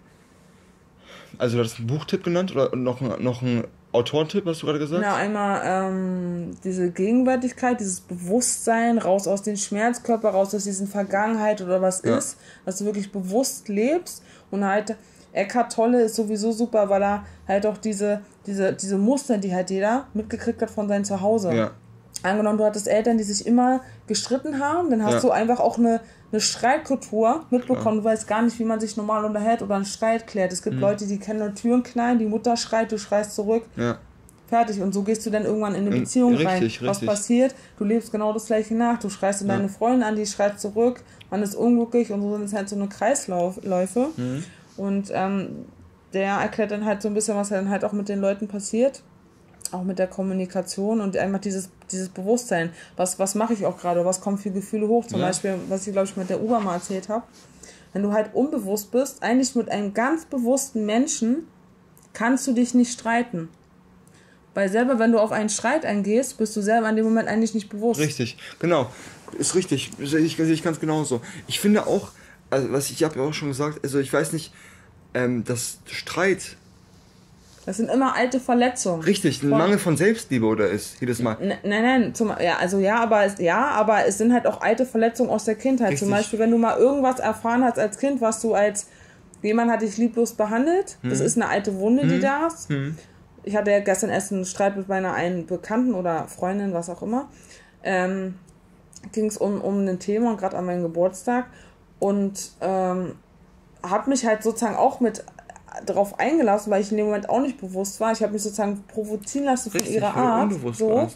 also du hast einen Buchtipp genannt oder noch, noch einen Autorentipp, hast du gerade gesagt? Ja, einmal ähm, diese Gegenwärtigkeit, dieses Bewusstsein, raus aus dem Schmerzkörper, raus aus diesen Vergangenheit oder was ja. ist, dass du wirklich bewusst lebst und halt Eckhart Tolle ist sowieso super, weil er halt auch diese, diese, diese Muster, die halt jeder mitgekriegt hat von seinem Zuhause. Ja. Angenommen, du hattest Eltern, die sich immer gestritten haben, dann hast ja. du einfach auch eine, eine Streitkultur mitbekommen. Ja. Du weißt gar nicht, wie man sich normal unterhält oder einen Streit klärt. Es gibt mhm. Leute, die können nur Türen knallen, die Mutter schreit, du schreist zurück. Ja. Fertig. Und so gehst du dann irgendwann in eine Beziehung richtig, rein. Richtig. Was passiert? Du lebst genau das gleiche nach. Du schreist in ja. deine Freundin an, die schreit zurück. Man ist unglücklich und so sind es halt so eine Kreisläufe. Mhm. Und ähm, der erklärt dann halt so ein bisschen, was dann halt auch mit den Leuten passiert. Auch mit der Kommunikation und einfach dieses, dieses Bewusstsein. Was, was mache ich auch gerade? Was kommen für Gefühle hoch? Zum ja. Beispiel, was ich glaube ich mit der U-Bahn mal erzählt habe. Wenn du halt unbewusst bist, eigentlich mit einem ganz bewussten Menschen, kannst du dich nicht streiten. Weil selber, wenn du auf einen Streit eingehst, bist du selber in dem Moment eigentlich nicht bewusst. Richtig, genau. Ist richtig. Ich, ich, ich kann es genauso. Ich finde auch, also was ich, ich habe ja auch schon gesagt, also ich weiß nicht, ähm, dass Streit... Das sind immer alte Verletzungen. Richtig, ein von, Mangel von Selbstliebe oder ist jedes Mal. N- nein, nein, zum, ja, also ja, aber es, ja, aber es sind halt auch alte Verletzungen aus der Kindheit. Richtig. Zum Beispiel, wenn du mal irgendwas erfahren hast als Kind, was du als jemand hat dich lieblos behandelt, hm. das ist eine alte Wunde, hm. die da ist. Hm. Ich hatte ja gestern erst einen Streit mit meiner einen Bekannten oder Freundin, was auch immer. Ähm, ging es um, um ein Thema, gerade an meinem Geburtstag. Und ähm, habe mich halt sozusagen auch mit darauf eingelassen, weil ich in dem Moment auch nicht bewusst war. Ich habe mich sozusagen provozieren lassen von Richtig, ihrer Art. So. Warst.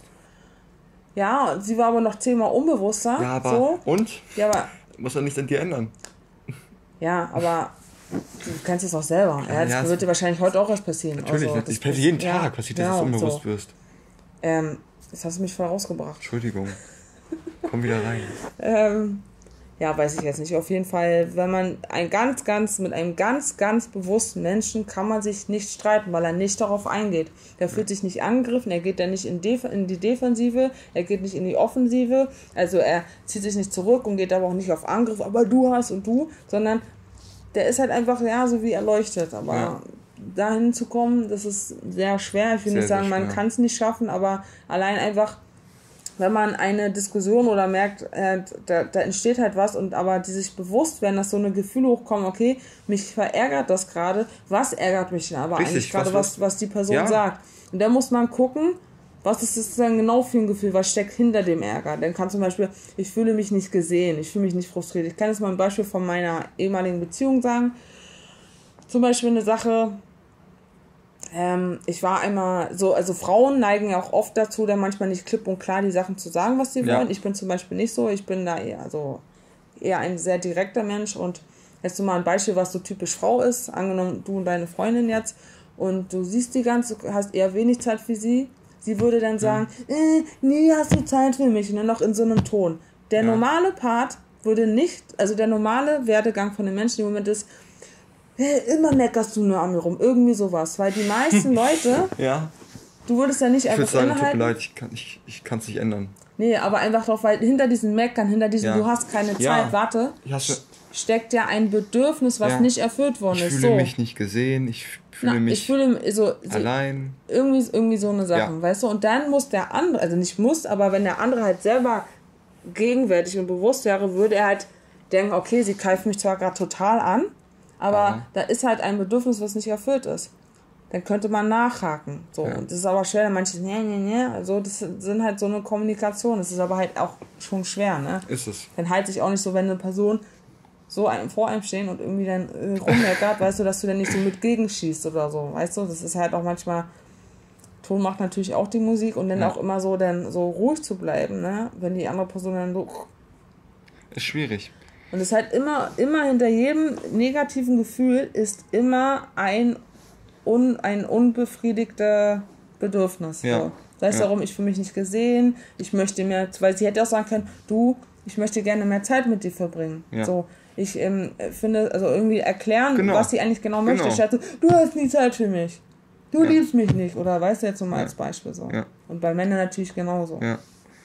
Ja, sie war aber noch zehnmal unbewusster. Ja, aber so. und? Ja, aber muss ja nichts an dir ändern. Ja, aber du kennst es auch selber. Ja, das ja, wird dir wahrscheinlich heute auch erst passieren. Natürlich, also, das passiert jeden Tag, ja, passiert, dass ja, du unbewusst so. wirst. Ähm, jetzt hast du mich voll rausgebracht. Entschuldigung. Komm wieder rein. ähm, Ja, weiß ich jetzt nicht. Auf jeden Fall, wenn man ein ganz, ganz, mit einem ganz, ganz bewussten Menschen kann man sich nicht streiten, weil er nicht darauf eingeht. Der fühlt sich nicht angegriffen, er geht dann nicht in, Def- in die Defensive, er geht nicht in die Offensive, also er zieht sich nicht zurück und geht aber auch nicht auf Angriff, aber du hast und du, sondern der ist halt einfach, ja, so wie erleuchtet. Aber ja. dahin zu kommen, das ist sehr schwer. Ich will sehr, nicht sagen, man kann es nicht schaffen, aber allein einfach, wenn man eine Diskussion oder merkt, äh, da, da entsteht halt was und aber die sich bewusst werden, dass so eine Gefühle hochkommen, okay, mich verärgert das gerade, was ärgert mich denn aber Richtig, eigentlich gerade, was, was die Person ja. sagt. Und da muss man gucken, was ist das denn genau für ein Gefühl, was steckt hinter dem Ärger. Dann kann zum Beispiel, ich fühle mich nicht gesehen, ich fühle mich nicht frustriert. Ich kann jetzt mal ein Beispiel von meiner ehemaligen Beziehung sagen. Zum Beispiel eine Sache... Ähm, ich war einmal so, also Frauen neigen ja auch oft dazu, dann manchmal nicht klipp und klar die Sachen zu sagen, was sie ja. wollen. Ich bin zum Beispiel nicht so, ich bin da eher, also eher ein sehr direkter Mensch und jetzt nur mal ein Beispiel, was so typisch Frau ist. Angenommen, du und deine Freundin jetzt und du siehst die ganze, hast eher wenig Zeit für sie. Sie würde dann sagen, mhm. äh, nie hast du Zeit für mich, und dann noch in so einem Ton. Der ja. normale Part würde nicht, also der normale Werdegang von den Menschen im Moment ist, immer meckerst du nur an mir rum, irgendwie sowas, weil die meisten Leute, ja. du würdest ja nicht ich einfach sagen, innehalten. Tut mir leid, ich kann es ich, ich kann's nicht ändern. Nee, aber einfach drauf, weil hinter diesem Meckern, hinter diesem ja. du hast keine Zeit, ja. warte, steckt ja ein Bedürfnis, was ja. nicht erfüllt worden ist. Ich fühle so. mich nicht gesehen, ich fühle Na, mich ich fühle, so, so, allein. Irgendwie, irgendwie so eine Sache, ja. weißt du, und dann muss der andere, also nicht muss, aber wenn der andere halt selber gegenwärtig und bewusst wäre, würde er halt denken, okay, sie greift mich zwar gerade total an, aber ja. da ist halt ein Bedürfnis, was nicht erfüllt ist. Dann könnte man nachhaken. So. Ja. Und das ist aber schwer, manche, nee, nee, nee. Also das sind halt so eine Kommunikation. Das ist aber halt auch schon schwer, ne? Ist es. Dann halte ich auch nicht so, wenn eine Person so einem, vor einem stehen und irgendwie dann äh, rummeckert, weißt du, dass du dann nicht so mit gegenschießt oder so. Weißt du, das ist halt auch manchmal, Ton macht natürlich auch die Musik und dann ja. auch immer so, dann so ruhig zu bleiben, ne? Wenn die andere Person dann so... Ist schwierig. Und es ist halt immer, immer hinter jedem negativen Gefühl ist immer ein, un, ein unbefriedigter Bedürfnis. Ja. So. Sei es ja. darum, ich fühle mich nicht gesehen, ich möchte mehr, weil sie hätte auch sagen können, du, ich möchte gerne mehr Zeit mit dir verbringen. Ja. So, ich ähm, finde, also irgendwie erklären, genau. was sie eigentlich genau, genau. möchte. Statt so, du hast nie Zeit für mich. Du ja. liebst mich nicht. Oder weißt du jetzt so mal ja. als Beispiel so. Ja. Und bei Männern natürlich genauso. Ja.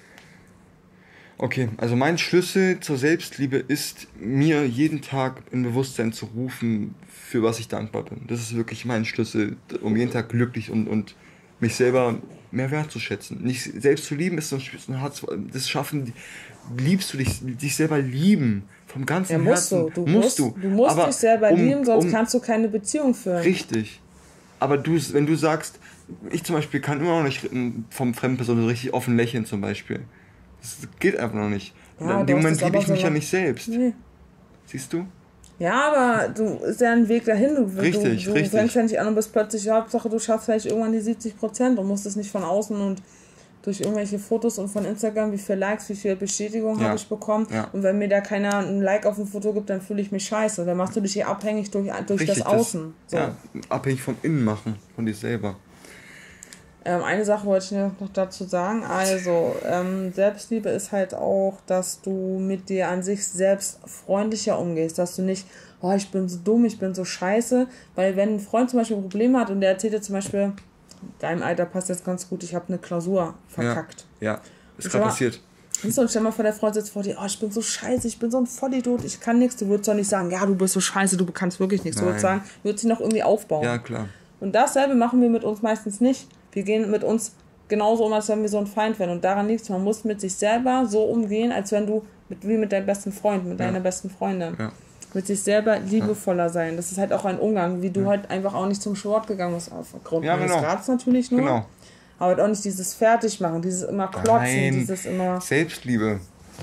Okay, also mein Schlüssel zur Selbstliebe ist, mir jeden Tag in Bewusstsein zu rufen, für was ich dankbar bin. Das ist wirklich mein Schlüssel, um jeden Tag glücklich und, und mich selber mehr wertzuschätzen. Nicht selbst zu lieben ist so ein hartes, das schaffen, liebst du dich, dich selber lieben, vom ganzen ja, musst Herzen. Du, du musst du. Du musst aber dich selber um, lieben, sonst um, kannst du keine Beziehung führen. Richtig. Aber du, wenn du sagst, ich zum Beispiel kann immer noch nicht vom fremden Person so richtig offen lächeln zum Beispiel. Das geht einfach noch nicht. Ja, in dem Moment liebe ich mich so ja nicht selbst. Nee. Siehst du? Ja, aber du ist ja ein Weg dahin. Du, richtig, du, du richtig. fängst ja nicht an und bist plötzlich, Hauptsache du schaffst vielleicht irgendwann die siebzig Prozent und musst es nicht von außen und durch irgendwelche Fotos und von Instagram, wie viele Likes, wie viel Bestätigung ja. habe ich bekommen. Ja. Und wenn mir da keiner ein Like auf ein Foto gibt, dann fühle ich mich scheiße. Dann machst du dich hier abhängig durch, durch richtig, das Außen. Das, so. Ja, abhängig vom Innen machen, von dir selber. Ähm, eine Sache wollte ich noch dazu sagen. Also, ähm, Selbstliebe ist halt auch, dass du mit dir an sich selbst freundlicher umgehst. Dass du nicht, oh, ich bin so dumm, ich bin so scheiße. Weil wenn ein Freund zum Beispiel ein Problem hat und der erzählt dir zum Beispiel, deinem Alter passt jetzt ganz gut, ich habe eine Klausur verkackt. Ja, ja. Ist gerade passiert. Und stell mal vor, der Freund sitzt vor dir, oh, ich bin so scheiße, ich bin so ein Vollidiot, ich kann nichts. Du würdest doch nicht sagen, ja, du bist so scheiße, du kannst wirklich nichts. Du würdest sagen, du würdest dich noch irgendwie aufbauen. Ja, klar. Und dasselbe machen wir mit uns meistens nicht. Wir gehen mit uns genauso um, als wenn wir so ein Feind wären. Und daran liegt es, man muss mit sich selber so umgehen, als wenn du mit, wie mit deinem besten Freund, mit ja. deiner besten Freundin. Ja. Mit sich selber liebevoller ja. sein. Das ist halt auch ein Umgang, wie du ja. halt einfach auch nicht zum Sport gegangen bist, aufgrund ja, genau. des Rats natürlich nur. Genau. Aber halt auch nicht dieses Fertigmachen, dieses immer Klotzen, Nein. dieses immer... Selbstliebe.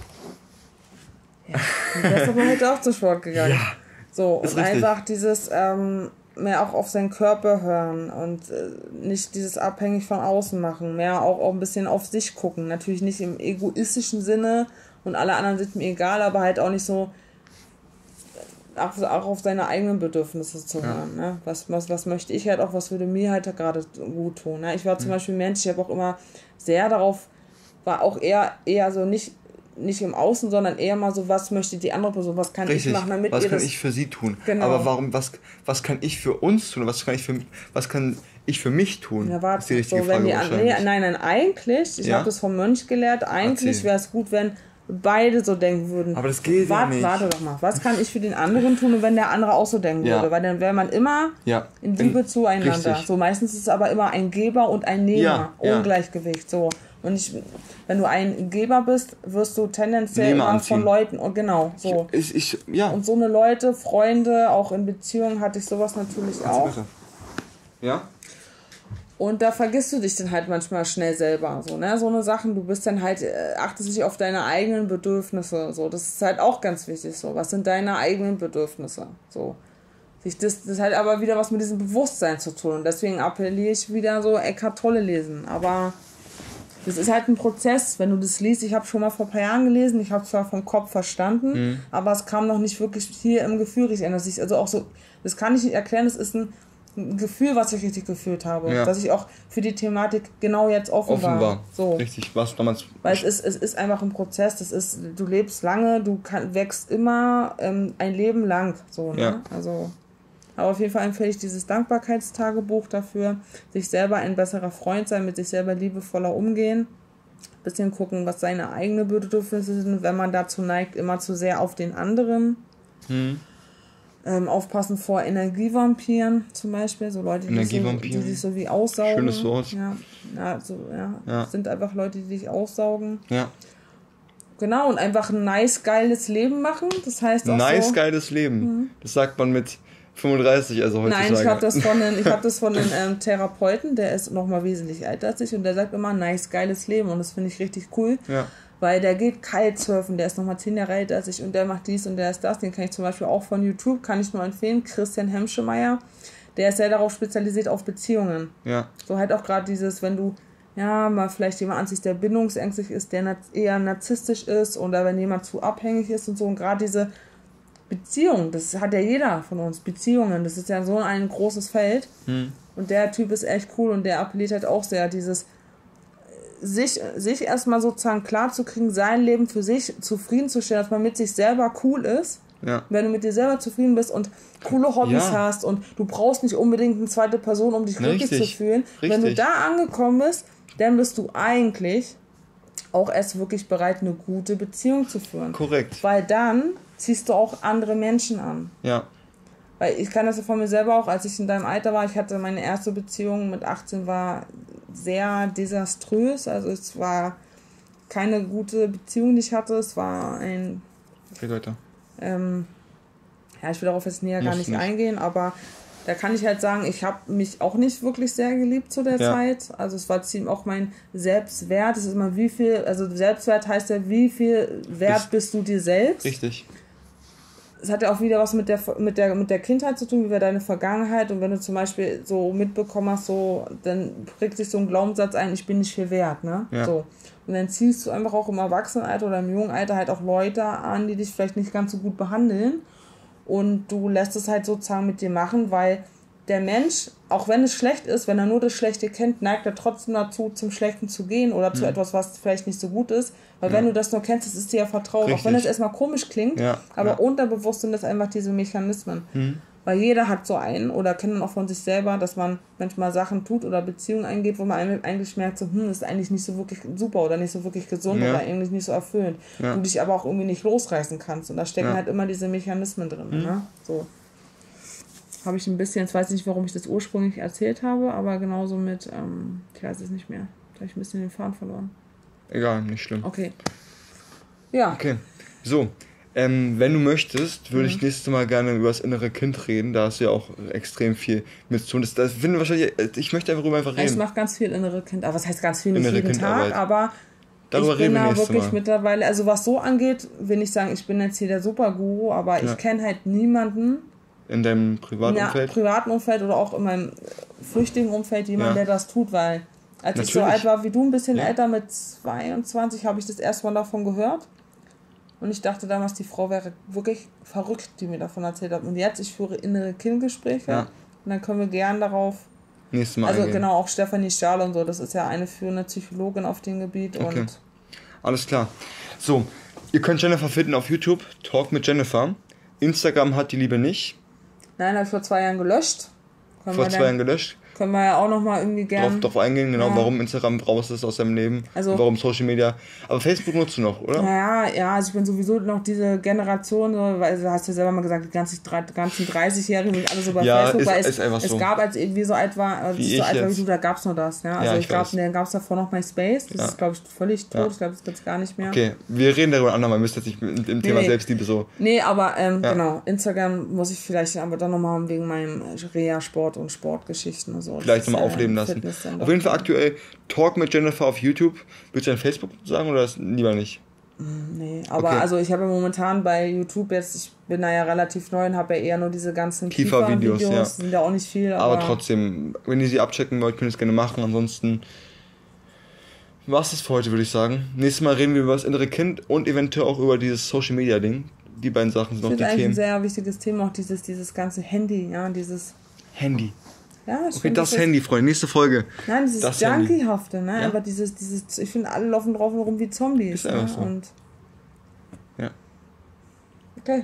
Ja, du bist aber heute auch zum Sport gegangen. Ja. So, und richtig. Einfach dieses... Ähm, mehr auch auf seinen Körper hören und äh, nicht dieses abhängig von außen machen, mehr auch, auch ein bisschen auf sich gucken. Natürlich nicht im egoistischen Sinne und alle anderen sind mir egal, aber halt auch nicht so auch, auch auf seine eigenen Bedürfnisse zu hören. Ja. Ne? Was, was, was möchte ich halt auch, was würde mir halt gerade gut tun. Ne? Ich war zum mhm. Beispiel ein Mensch, ich habe auch immer sehr darauf, war auch eher, eher so nicht nicht im Außen, sondern eher mal so, was möchte die andere Person, was kann Richtig. ich machen, damit was ihr kann das... ich für sie tun? Genau. Aber warum, was, was kann ich für uns tun? Was kann ich für, was kann ich für mich tun? Ja, warte, ist die richtige so, wenn Frage die, nee, nein, nein, eigentlich, ich ja? habe das vom Mönch gelehrt, eigentlich wäre es gut, wenn beide so denken würden. Aber das geht warte, ja nicht. Warte doch mal, was kann ich für den anderen tun, und wenn der andere auch so denken ja. würde? Weil dann wäre man immer ja. in Liebe in, zueinander. Richtig. So, meistens ist es aber immer ein Geber und ein Nehmer. Ja. Ungleichgewicht, so. Und ich, wenn du ein Geber bist, wirst du tendenziell Nehmer immer anziehen. Von Leuten, und genau, so. Ich, ich, ja. Und so eine Leute, Freunde, auch in Beziehungen hatte ich sowas natürlich auch. Bitte. Ja? Und da vergisst du dich dann halt manchmal schnell selber, so, ne, so eine Sachen, du bist dann halt, äh, achtest dich auf deine eigenen Bedürfnisse, so, das ist halt auch ganz wichtig, so, was sind deine eigenen Bedürfnisse, so. Sich das, das hat aber wieder was mit diesem Bewusstsein zu tun, und deswegen appelliere ich wieder so, Eckhart Tolle lesen, aber das ist halt ein Prozess, wenn du das liest. Ich habe schon mal vor ein paar Jahren gelesen, ich habe zwar vom Kopf verstanden, mhm. aber es kam noch nicht wirklich hier im Gefühl richtig an. Dass ich, also auch so, das kann ich nicht erklären, das ist ein, ein Gefühl, was ich richtig gefühlt habe. Ja. Dass ich auch für die Thematik genau jetzt offen, offen war. war. So. Richtig, was damals. Weil es ist, es ist einfach ein Prozess, das ist, du lebst lange, du kann, wächst immer ähm, ein Leben lang. So, ne? Ja. Also. Aber auf jeden Fall empfehle ich dieses Dankbarkeitstagebuch dafür, sich selber ein besserer Freund sein, mit sich selber liebevoller umgehen, bisschen gucken, was seine eigenen Bedürfnisse sind, wenn man dazu neigt, immer zu sehr auf den anderen. Hm. Ähm, aufpassen vor Energievampiren zum Beispiel, so Leute, die, so, die sich so wie aussaugen. Schönes Wort. Ja, ja, so, ja. ja. sind einfach Leute, die dich aussaugen. Ja. Genau, und einfach ein nice, geiles Leben machen. Das heißt auch nice, so, geiles Leben. Mhm. Das sagt man mit fünfunddreißig, also heutzutage. Nein, ich habe das von einem, ich hab das von einem ähm, Therapeuten, der ist nochmal wesentlich älter als ich, und der sagt immer, nice, geiles Leben, und das finde ich richtig cool, ja. weil der geht Kitesurfen, der ist nochmal zehn Jahre älter als ich, und der macht dies und der ist das, den kann ich zum Beispiel auch von YouTube, kann ich nur empfehlen, Christian Hemschemeyer, der ist sehr darauf spezialisiert auf Beziehungen. Ja. So halt auch gerade dieses, wenn du ja, mal vielleicht jemand ansiehst, der bindungsängstlich ist, der eher narzisstisch ist, oder wenn jemand zu abhängig ist und so, und gerade diese Beziehung, das hat ja jeder von uns, Beziehungen, das ist ja so ein großes Feld. Hm. Und der Typ ist echt cool und der appelliert halt auch sehr, dieses sich, sich erstmal sozusagen klar zu kriegen, sein Leben für sich zufriedenzustellen, dass man mit sich selber cool ist. Ja. Wenn du mit dir selber zufrieden bist und coole Hobbys ja. hast und du brauchst nicht unbedingt eine zweite Person, um dich glücklich zu fühlen. Richtig. Wenn du da angekommen bist, dann bist du eigentlich auch erst wirklich bereit, eine gute Beziehung zu führen. Korrekt. Weil dann ziehst du auch andere Menschen an. Ja. Weil ich kann das ja von mir selber auch, als ich in deinem Alter war, ich hatte meine erste Beziehung mit achtzehn, war sehr desaströs. Also es war keine gute Beziehung, die ich hatte. Es war ein... Okay, weiter. Ähm, ja, ich will darauf jetzt näher Muss gar nicht, nicht eingehen, aber da kann ich halt sagen, ich habe mich auch nicht wirklich sehr geliebt zu der ja. Zeit. Also es war ziemlich auch mein Selbstwert. Es ist immer wie viel, also Selbstwert heißt ja, wie viel wert bist, bist du dir selbst. Richtig. Es hat ja auch wieder was mit der, mit der, mit der Kindheit zu tun, wie war deine Vergangenheit. Und wenn du zum Beispiel so mitbekommen hast, so, dann prägt sich so ein Glaubenssatz ein, ich bin nicht viel wert, ne? Ja. So. Und dann ziehst du einfach auch im Erwachsenenalter oder im jungen Alter halt auch Leute an, die dich vielleicht nicht ganz so gut behandeln. Und du lässt es halt sozusagen mit dir machen, weil der Mensch, auch wenn es schlecht ist, wenn er nur das Schlechte kennt, neigt er trotzdem dazu, zum Schlechten zu gehen oder zu mhm. etwas, was vielleicht nicht so gut ist. Weil ja. wenn du das nur kennst, das ist dir ja vertraut. Richtig. Auch wenn es erstmal komisch klingt, ja. aber ja. unterbewusst sind das einfach diese Mechanismen. Mhm. Weil jeder hat so einen oder kennt man auch von sich selber, dass man manchmal Sachen tut oder Beziehungen eingeht, wo man eigentlich merkt, so, hm, das ist eigentlich nicht so wirklich super oder nicht so wirklich gesund ja. oder eigentlich nicht so erfüllend. Ja. Du dich aber auch irgendwie nicht losreißen kannst. Und da stecken ja. halt immer diese Mechanismen drin. Mhm. Ne? So. Habe ich ein bisschen, jetzt weiß ich nicht, warum ich das ursprünglich erzählt habe, aber genauso mit, ähm, ich weiß es nicht mehr. Da habe ich ein bisschen den Faden verloren. Egal, nicht schlimm. Okay. Ja. Okay. So. Ähm, wenn du möchtest, würde mhm. ich nächstes Mal gerne über das innere Kind reden. Da hast du ja auch extrem viel mit zu tun. Das, das finden wahrscheinlich, ich möchte einfach darüber einfach reden. Ich mache ganz viel innere Kind, aber was heißt ganz viel, nicht innere jeden Tag, aber darüber ich bin da wirklich Mal. mittlerweile, also was so angeht, will ich sagen, ich bin jetzt hier der Superguru, aber ja. ich kenne halt niemanden in deinem privaten ja, Umfeld? privaten Umfeld oder auch in meinem flüchtigen Umfeld jemand, ja. der das tut, weil als Natürlich. ich so alt war wie du, ein bisschen ja. älter, mit zweiundzwanzig, habe ich das erste Mal davon gehört. Und ich dachte damals, die Frau wäre wirklich verrückt, die mir davon erzählt hat. Und jetzt, ich führe innere Kindgespräche. Ja. Und dann können wir gern darauf... Nächstes Mal Also eingehen. Genau, auch Stefanie Stahl und so. Das ist ja eine führende Psychologin auf dem Gebiet. Okay. Und alles klar. So, ihr könnt Jennifer finden auf YouTube. Talk mit Jennifer. Instagram hat die Liebe nicht. Nein, habe ich vor zwei Jahren gelöscht. Können vor zwei Jahren gelöscht? Können wir ja auch nochmal irgendwie gerne... Drauf, drauf eingehen, genau, ja. warum Instagram raus ist aus seinem Leben, also, warum Social Media. Aber Facebook nutzt du noch, oder? Naja, ja, also ich bin sowieso noch diese Generation, weil du hast ja selber mal gesagt, die ganzen, ganzen dreißigjährigen sind alle so bei ja, Facebook, ist, weil es, ist einfach so. Es gab, als ich irgendwie so alt war, als ich so alt war wie du, da gab es nur das. Ja? Also ja, ich, ich glaube, dann gab es davor noch MySpace, das ja. ist, glaube ich, völlig tot, ja. ich glaube, das gibt es gar nicht mehr. Okay, wir reden darüber andermal, wir müssen jetzt nicht mit dem Thema nee. Selbstliebe so... Nee, aber ähm, ja. genau, Instagram muss ich vielleicht aber dann nochmal haben, wegen meinem Reha-Sport und Sportgeschichten und so. Vielleicht nochmal aufleben lassen. Auf jeden Fall aktuell Talk mit Jennifer auf YouTube. Willst du dein Facebook sagen oder das lieber nicht? Nee, aber okay. also ich habe ja momentan bei YouTube jetzt, ich bin da ja relativ neu und habe ja eher nur diese ganzen Kiefer-Videos, ja. sind ja auch nicht viel. Aber, aber trotzdem, wenn ihr sie abchecken wollt, könnt ihr es gerne machen. Ansonsten war es das für heute, würde ich sagen. Nächstes Mal reden wir über das innere Kind und eventuell auch über dieses Social-Media-Ding. Die beiden Sachen sind noch die Themen. Das ist ein sehr wichtiges Thema, auch dieses, dieses ganze Handy, ja, dieses... Handy. Ja, ich okay, das, das Handy, Freunde, nächste Folge. Nein, dieses Junkie-hafte, ne? Ja. Aber dieses, dieses, ich finde, alle laufen drauf und rum wie Zombies. Ist einfach ne? so. Und ja. Okay.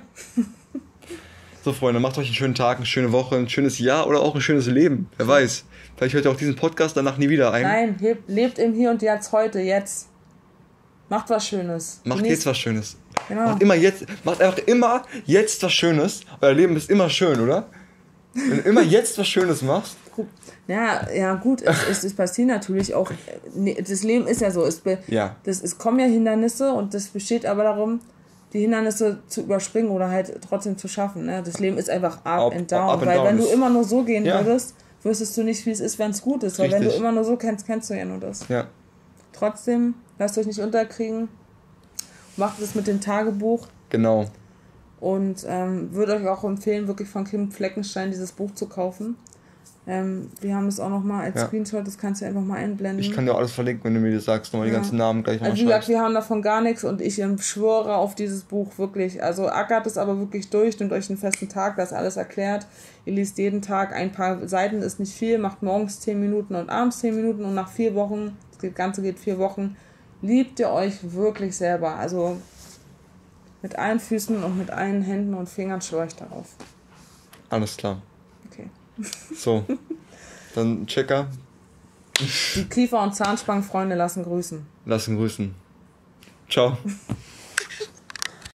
So, Freunde, macht euch einen schönen Tag, eine schöne Woche, ein schönes Jahr oder auch ein schönes Leben. Wer weiß. Vielleicht hört ihr auch diesen Podcast danach nie wieder ein. Nein, hebt, lebt im Hier und Jetzt, heute, jetzt. Macht was Schönes. Macht Genießt. jetzt was Schönes. Genau. Macht immer jetzt, macht einfach immer jetzt was Schönes. Euer Leben ist immer schön, oder? Wenn du immer jetzt was Schönes machst. Ja, ja gut, es, es, es passiert natürlich auch, das Leben ist ja so, es, be, ja. Das, es kommen ja Hindernisse und das besteht aber darum, die Hindernisse zu überspringen oder halt trotzdem zu schaffen. Ne? Das Leben ist einfach up, up and down, up and weil down wenn du immer nur so gehen ja. würdest, wüsstest du nicht, wie es ist, wenn es gut ist, weil Richtig. wenn du immer nur so kennst, kennst du ja nur das. Ja. Trotzdem, lasst euch nicht unterkriegen, macht es mit dem Tagebuch. Genau. Und ähm, würde euch auch empfehlen, wirklich von Kim Fleckenstein dieses Buch zu kaufen. Ähm, wir haben es auch nochmal als ja. Screenshot, das kannst du einfach mal einblenden. Ich kann dir auch alles verlinken, wenn du mir das sagst, nochmal ja. die ganzen Namen gleich nochmal Also wie gesagt, wir haben davon gar nichts und ich schwöre auf dieses Buch wirklich. Also ackert es aber wirklich durch, nehmt euch einen festen Tag, das alles erklärt. Ihr liest jeden Tag ein paar Seiten, ist nicht viel, macht morgens zehn Minuten und abends zehn Minuten und nach vier Wochen, das Ganze geht vier Wochen, liebt ihr euch wirklich selber. Also mit allen Füßen und mit allen Händen und Fingern schwöre ich darauf. Alles klar. Okay. So, dann Checker. Die Kiefer- und Zahnspangenfreunde lassen grüßen. Lassen grüßen. Ciao.